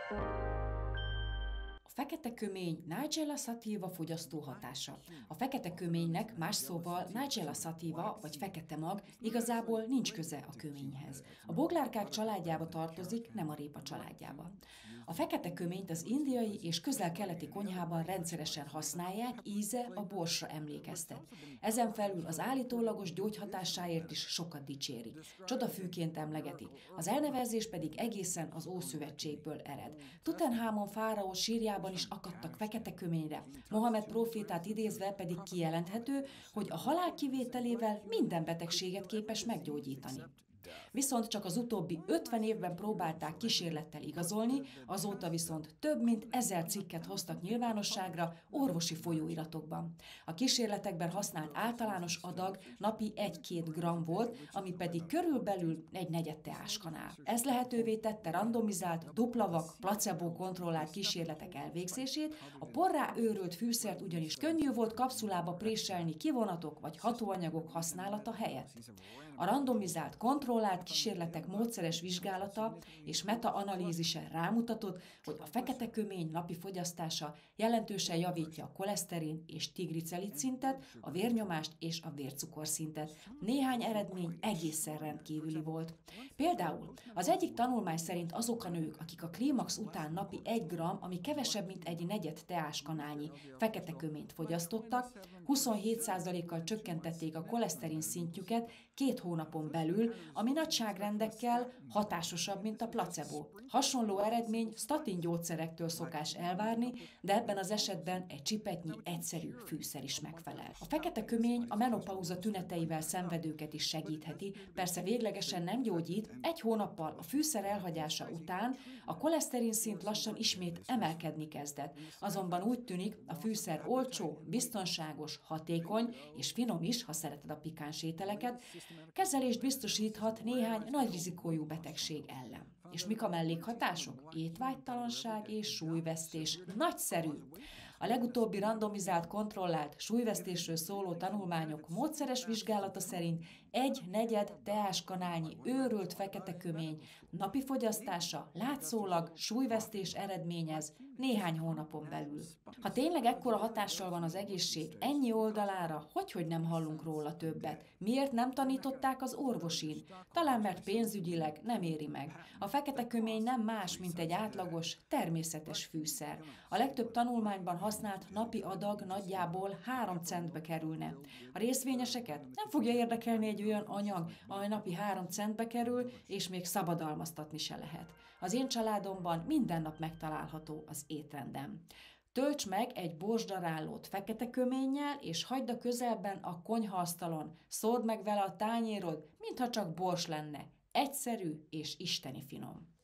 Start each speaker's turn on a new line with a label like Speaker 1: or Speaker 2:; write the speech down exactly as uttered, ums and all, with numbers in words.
Speaker 1: A fekete kömény Nigella sativa fogyasztó hatása. A fekete köménynek, más szóval Nigella sativa vagy fekete mag igazából nincs köze a köményhez. A boglárkák családjába tartozik, nem a répa családjába. A fekete köményt az indiai és közel-keleti konyhában rendszeresen használják, íze a borsra emlékeztet. Ezen felül az állítólagos gyógyhatásáért is sokat dicsérik. Csodafűként emlegetik. Az elnevezés pedig egészen az Ószövetségből ered. Tutanhamon fáraó sírjában is akadtak fekete köményre. Mohamed prófétát idézve pedig kijelenthető, hogy a halál kivételével minden betegséget képes meggyógyítani. Viszont csak az utóbbi ötven évben próbálták kísérlettel igazolni, azóta viszont több mint ezer cikket hoztak nyilvánosságra orvosi folyóiratokban. A kísérletekben használt általános adag napi egy-két gramm volt, ami pedig körülbelül egy negyed teáskanál. Ez lehetővé tette randomizált, duplavak, placebo kontrollált kísérletek elvégzését, a porrá őrölt fűszert ugyanis könnyű volt kapszulába préselni kivonatok vagy hatóanyagok használata helyett. A randomizált kontroll kontrollált kísérletek módszeres vizsgálata és metaanalízise rámutatott, hogy a fekete kömény napi fogyasztása jelentősen javítja a koleszterin és triglicerid szintet, a vérnyomást és a vércukorszintet. Néhány eredmény egészen rendkívüli volt. Például az egyik tanulmány szerint azok a nők, akik a klímax után napi egy gramm, ami kevesebb, mint egy negyed teáskanálnyi fekete köményt fogyasztottak, huszonhét százalékkal csökkentették a koleszterin szintjüket két hónapon belül, ami nagyságrendekkel hatásosabb, mint a placebo. Hasonló eredmény statin gyógyszerektől szokás elvárni, de ebben az esetben egy csipetnyi egyszerű fűszer is megfelel. A fekete kömény a menopauza tüneteivel szenvedőket is segítheti, persze véglegesen nem gyógyít, egy hónappal a fűszer elhagyása után a koleszterin szint lassan ismét emelkedni kezdett. Azonban úgy tűnik, a fűszer olcsó, biztonságos, hatékony és finom is, ha szereted a pikáns ételeket, kezelést biztosíthat néhány nagy rizikójú betegség ellen. És mik a mellékhatások? Étvágytalanság és súlyvesztés. Nagyszerű! A legutóbbi randomizált, kontrollált súlyvesztésről szóló tanulmányok módszeres vizsgálata szerint egy negyed teáskanálnyi őrölt fekete kömény napi fogyasztása látszólag súlyvesztés eredményez néhány hónapon belül. Ha tényleg ekkora hatással van az egészség ennyi oldalára, hogyhogy nem hallunk róla többet? Miért nem tanították az orvosin? Talán mert pénzügyileg nem éri meg. A fekete kömény nem más, mint egy átlagos, természetes fűszer. A legtöbb tanulmányban használt napi adag nagyjából három centbe kerülne. A részvényeseket nem fogja érdekelni egy olyan anyag, amely napi három centbe kerül, és még szabadalmaztatni se lehet. Az én családomban minden nap megtalálható az étrendem. Tölts meg egy borsdarállót fekete köménnyel, és hagyd a közelben a konyhaasztalon. Szóld meg vele a tányérod, mintha csak bors lenne. Egyszerű és isteni finom.